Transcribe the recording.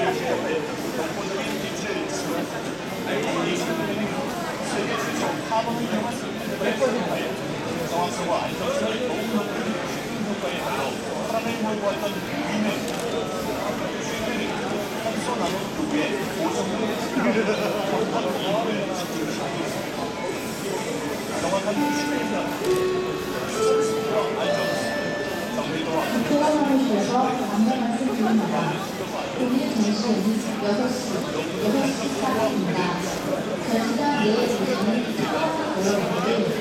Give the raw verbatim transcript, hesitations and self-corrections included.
정확성과 안정성을 더욱 높이는 쉬운 효과에 달려 사람을 요구했던 위는 주인들이 평소 나눈 그 위에 고성능을 정확한 이익을 집중시키고 있습니다. 정확한 휴식과 안정성, 정리도와 교환하면서 안내 말씀드립니다. 오늘 점심은 여섯 시, 여섯 시 사 분입니다. 전시장 내에 계시는 여러분들